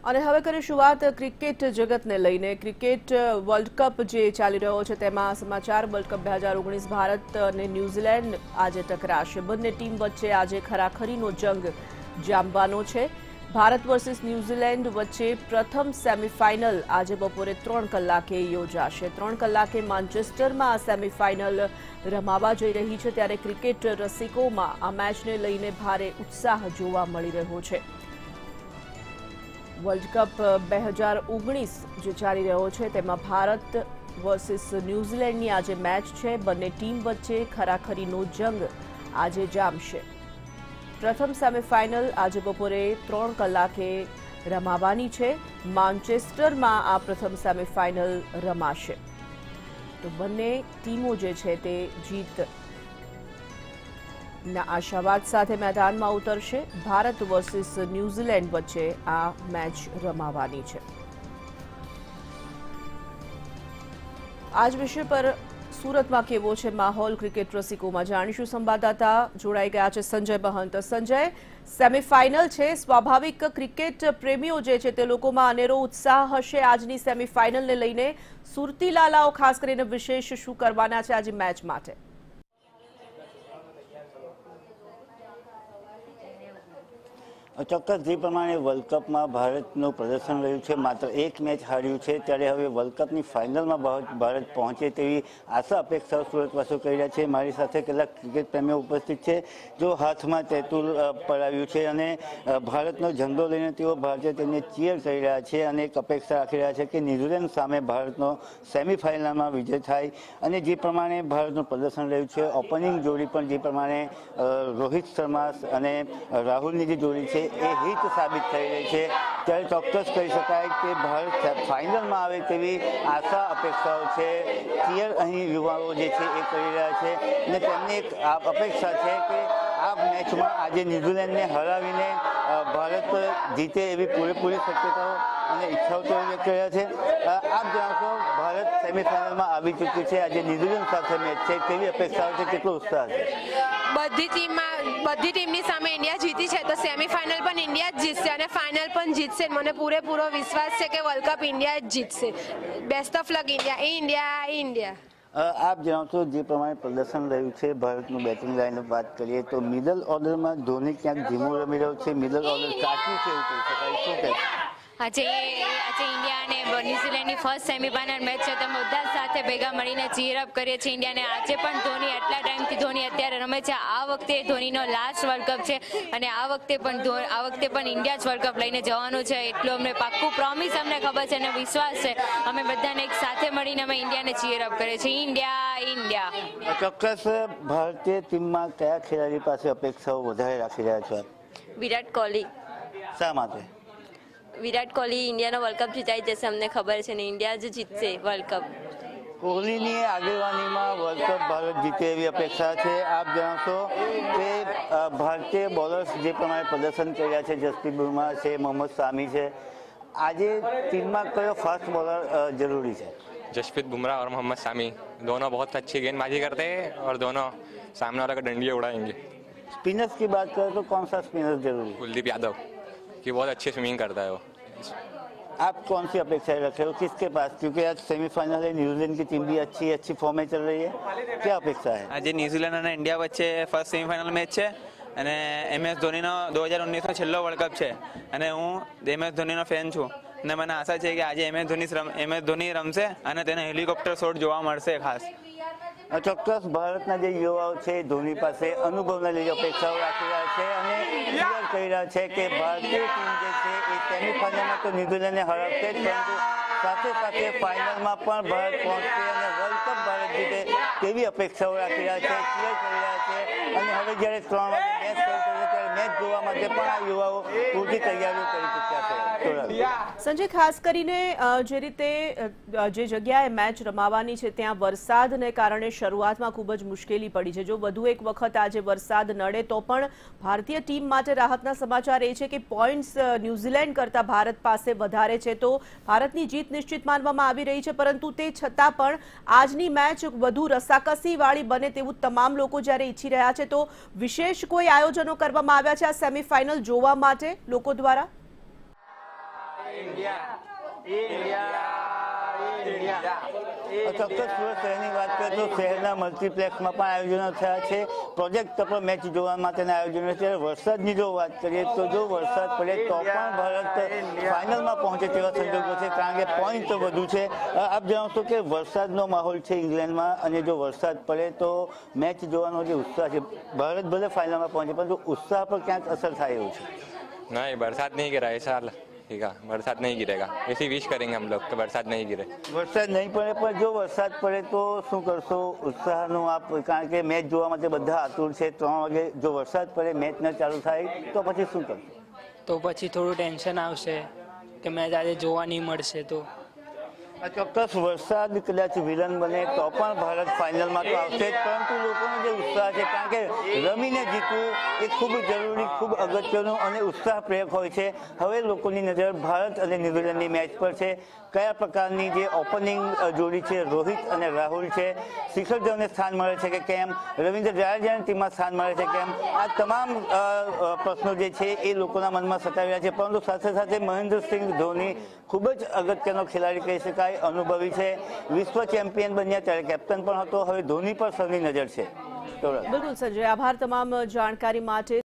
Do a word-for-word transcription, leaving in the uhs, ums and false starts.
અને હવે કરીશું વાત ક્રિકેટ જગતને લઈને। ક્રિકેટ વર્લ્ડ કપ જે ચાલી રહ્યો છે તેમાં સમાચાર। વર્લ્ડ કપ બે હજાર ઓગણીસ ભારત અને ન્યૂઝીલેન્ડ આજે ટકરાશે। બંને ટીમ વચ્ચે આજે ખરાખરીનો જંગ જામવાનો છે। ભારત વર્સિસ ન્યૂઝીલેન્ડ વચ્ચે પ્રથમ સેમીફાઇનલ આજે બપોરે ત્રણ કલાકે યોજાશે। ત્રણ કલાકે માન્ચેસ્ટરમાં આ સેમીફાઇનલ રમાવા જઈ રહી છે, ત્યારે ક્રિકેટ રસિકોમાં આ મેચને લઈને ભારે ઉત્સાહ જોવા મળી રહ્યો છે। વર્લ્ડ કપ બે હજાર ઓગણીસ જે ચાલી રહ્યો છે તેમાં ભારત વર્સિસ ન્યૂઝીલેન્ડની આજે મેચ છે। બંને ટીમ વચ્ચે ખરાખરીનો જંગ આજે જામશે। પ્રથમ સેમીફાઇનલ આજે બપોરે ત્રણ કલાકે રમાવાની છે। માન્ચેસ્ટરમાં આ પ્રથમ સેમીફાઇનલ રમાશે, તો બંને ટીમો જે છે તે જીત ના આશાવાદ સાથે મેદાનમાં ઉતરશે। ભારત વર્સિસ ન્યૂઝીલેન્ડ વચ્ચે આ મેચ રમાવાની છે। આજ વિષય પર સુરતમાં કેવો છે માહોલ, ક્રિકેટ રસિકોમાં જાણીશું। સંવાદદાતા જોડાઈ ગયા છે સંજય મહંત। સંજય, સેમીફાઇનલ છે, સ્વાભાવિક ક્રિકેટ પ્રેમીઓ જે છે તે લોકોમાં અનેરો ઉત્સાહ હશે આજની સેમીફાઇનલને લઈને। સુરતી લાલાઓ ખાસ કરીને વિશેષ શું કરવાના છે આજે મેચ માટે? ચોક્કસ જે પ્રમાણે વર્લ્ડ કપમાં ભારતનું પ્રદર્શન રહ્યું છે, માત્ર એક મેચ હાર્યું છે, ત્યારે હવે વર્લ્ડ કપની ફાઇનલમાં ભારત પહોંચે તેવી આશા અપેક્ષાઓ સુરતવાસીઓ કરી રહ્યા છે। મારી સાથે કેટલાક ક્રિકેટ પ્રેમીઓ ઉપસ્થિત છે, જો હાથમાં તેતુલ પડાવ્યું છે અને ભારતનો ઝંડો લઈને તેઓ ભારતીય ટીમને ચીયર કરી રહ્યા છે અને એક અપેક્ષા રાખી રહ્યા છે કે ન્યૂઝીલેન્ડ સામે ભારતનો સેમીફાઇનલમાં વિજય થાય। અને જે પ્રમાણે ભારતનું પ્રદર્શન રહ્યું છે, ઓપનિંગ જોડી પણ જે પ્રમાણે રોહિત શર્મા અને રાહુલની જે જોડી છે એ હિટ સાબિત થઈ રહી છે, ત્યારે ચોક્કસ કહી શકાય કે ભારત ફાઇનલમાં આવે તેવી આશા અપેક્ષાઓ છે। ચીયર અહીં યુવાઓ જે છે એ કરી રહ્યા છે અને તેમની એક અપેક્ષા છે કે આ મેચમાં આજે ન્યૂઝીલેન્ડને હરાવીને ભારત જીતે એવી પૂરેપૂરી શક્યતાઓ અને ઈચ્છાઓ તેઓ વ્યક્ત કર્યા છે। આપ જણાવશો, ભારત સેમીફાઇનલમાં આવી ચૂક્યું છે, આજે ન્યૂઝીલેન્ડ સાથે મેચ છે, કેવી અપેક્ષાઓ છે, કેટલો ઉત્સાહ છે? બધી ટીમમાં બધી ટીમની સામે ઇન્ડિયા જીતી છે, તો સેમીફાઇનલ પણ ઇન્ડિયા જ જીતશે અને ફાઇનલ પણ જીતશે। મને પૂરેપૂરો વિશ્વાસ છે કે વર્લ્ડ કપ ઇન્ડિયા જ જીતશે। Best of luck India, India India. આપ જણાવશો, જે પ્રમાણે પ્રદર્શન રહ્યું છે ભારતનું બેટિંગ લાઇનઅપ વાત કરીએ તો મિડલ ઓર્ડરમાં ધોની ક્યાંક ધીમું રમી રહ્યો છે, મિડલ ઓર્ડર કાચું છે એવું કહી શકાય, શું કહે? આજે આજે ઇન્ડિયા અને ન્યૂઝીલેન્ડની ફર્સ્ટ સેમીફાઇનલ મેચ છે, તો અમે બધા સાથે ભેગા મળીને ચીયરઅપ કરીએ છીએ ઇન્ડિયાને। આજે પણ ધોની આટલા ટાઈમથી ધોની અત્યારે રમે છે, આ વખતે ધોનીનો લાસ્ટ વર્લ્ડ કપ છે અને આ વખતે પણ આ વખતે પણ ઇન્ડિયા જ વર્લ્ડ કપ લઈને જવાનું છે, એટલું અમને પાક્કું પ્રોમિસ અમને ખબર છે અને વિશ્વાસ છે। અમે બધાને એક સાથે મળીને અમે ઇન્ડિયાને ચીયરઅપ કરીએ છીએ, ઇન્ડિયા ઇન્ડિયા। ચોક્કસ ભારતીય ટીમમાં કયા ખેલાડી પાસે અપેક્ષાઓ વધારે રાખી રહ્યા છો? વિરાટ કોહલી। શા માટે? વિરાટ કોહલી ઇન્ડિયાનો વર્લ્ડ કપ જીતાઈ જશે, અમને ખબર છે ને, ઇન્ડિયા જ જીતશે વર્લ્ડ કપ। કોહલીની આગેવાનીમાં વર્લ્ડ કપ ભારત જીતે એવી અપેક્ષા છે। આપ જણાવશો કે ભારતીય બોલર્સ જે પ્રમાણે પ્રદર્શન કરી રહ્યા છે, જસપ્રીત બુમરાહ છે, મોહમ્મદ શામી છે, આજે ટીમમાં કયો ફાસ્ટ બોલર જરૂરી છે? जसप्रीत बुमराह और मोहम्मद शामी दोनों बहुत अच्छी गेंदबाजी करते हैं और दोनों सामने वाला का डंडियाँ उड़ाएंगे। स्पिनर्स की बात करें तो कौन सा स्पिनर जरूरी? कुलदीप यादव की बहुत अच्छी स्विमिंग करता है वो। आप कौन सी अपेक्षाएं रख रहे हो किसके पास, क्योंकि आज सेमीफाइनल है, न्यूजीलैंड की टीम भी अच्छी अच्छी फॉर्म में चल रही है, क्या अपेक्षा है? आज न्यूजीलैंड અને ઇન્ડિયા વચ્ચે ફર્સ્ટ સેમીફાઇનલ મેચ છે અને એમ એસ ધોનીનો દો હજાર ઓગણીસનો છેલ્લો વર્લ્ડ કપ છે અને હું એમ એસ ધોનીનો ફેન છું અને મને આશા છે કે આજે M S Dhoni M S Dhoni રમશે અને તેને હેલિકોપ્ટર શોટ જોવા મળશે ખાસ। ચોક્કસ ભારતના જે યુવાઓ છે ધોની પાસે અનુભવના લીધે અપેક્ષાઓ રાખી રહ્યા છે અને ક્લિયર કહી રહ્યા છે કે ભારતીય ટીમ જે છે એ સેમીફાઇનલમાં તો ન્યૂઝીલેન્ડને હરાવશે જ, પરંતુ સાથે સાથે ફાઇનલમાં પણ ભારત પહોંચશે અને વર્લ્ડ કપ ભારત જીતે તેવી અપેક્ષાઓ રાખી રહ્યા છે, ક્લિયર કરી રહ્યા છે। અને હવે જ્યારે ત્રણ વાગે મેચ શરૂ થશે ત્યારે મેચ જોવા માટે પણ આ યુવાઓ પૂરતી તૈયારીઓ કરી ચૂક્યા છે। સંજય, ખાસ કરીને જે રીતે જે જગ્યાએ મેચ રમાવાની છે ત્યાં વરસાદને કારણે શરૂઆતમાં ખૂબ જ મુશ્કેલી પડી છે। જો વધુ એક વખત આજે વરસાદ નડે તો પણ ભારતીય ટીમ માટે રાહતના સમાચાર એ છે કે પોઈન્ટ્સ ન્યૂઝીલેન્ડ કરતાં ભારત પાસે વધારે છે, તો ભારતની જીત નિશ્ચિત માનવામાં આવી રહી છે, પરંતુ તે છતાં પણ આજની મેચ વધુ રસાકસીવાળી બને તેવું તમામ લોકો જ્યારે ઈચ્છી રહ્યા છે, તો વિશેષ કોઈ આયોજનો કરવામાં આવ્યા છે આ સેમીફાઇનલ જોવા માટે લોકો દ્વારા? ચોક્કસ સુરત શહેરની વાત કરીએ તો શહેરના મલ્ટીપ્લેક્સમાં પણ આયોજનો થયા છે. પ્રોજેક્ટ પર મેચ જોવા માટેના આયોજનો છે. વરસાદની જો વાત કરીએ તો જો વરસાદ પડે તો પણ ભારત ફાઇનલમાં પહોંચે તેવા સંજોગો છે, કારણ કે પોઈન્ટ વધુ છે. આપ જણાવશો કે વરસાદનો માહોલ છે ઇંગ્લેન્ડમાં, અને જો વરસાદ પડે તો મેચ જોવાનો જે ઉત્સાહ છે, ભારત ભલે ફાઇનલમાં પહોંચે પરંતુ ઉત્સાહ પર ક્યાંક અસર થાય એવું છે. नहीं, बरसात नहीं गिरा है साल, ठीक है, बरसात नहीं गिरेगा, इसी विश करेंगे हम लोग कि बरसात नहीं गिरे. વરસાદ નહીં પડે, પણ જો વરસાદ પડે તો શું કરશો? ઉત્સાહનો આપ, કારણ કે મેચ જોવા માટે બધા આતુર છે. ત્રણ વાગે જો વરસાદ પડે, મેચ ન ચાલુ થાય તો પછી શું કરશો? તો પછી થોડું ટેન્શન આવશે કે મેચ આજે જોવા નહીં મળશે. તો આ ચોક્કસ વરસાદ કદાચ વિલન બને તો પણ ભારત ફાઇનલમાં તો આવશે જ, પરંતુ લોકોનો જે ઉત્સાહ છે, કારણ કે રમીને જીતવું એ ખૂબ જરૂરી, ખૂબ અગત્યનું અને ઉત્સાહપ્રેરક હોય છે. હવે લોકોની નજર ભારત અને ન્યુઝીલેન્ડની મેચ પર છે. કયા પ્રકારની જે ઓપનિંગ જોડી છે, રોહિત અને રાહુલ છે, શિખર ધવનને સ્થાન મળે છે કે કેમ, રવિન્દ્ર જાડેજાની ટીમમાં સ્થાન મળે છે કેમ, આ તમામ પ્રશ્નો જે છે એ લોકોના મનમાં સતાવી રહ્યા છે. પરંતુ સાથે સાથે મહેન્દ્રસિંહ ધોની ખૂબ જ અગત્યનો ખેલાડી કહી શકાય, અનુભવી છે, વિશ્વ ચેમ્પિયન બન્યા ત્યારે કેપ્ટન પણ હતો. હવે ધોની પર સૌની નજર છે. બિલકુલ સંજય, આભાર તમામ જાણકારી માટે.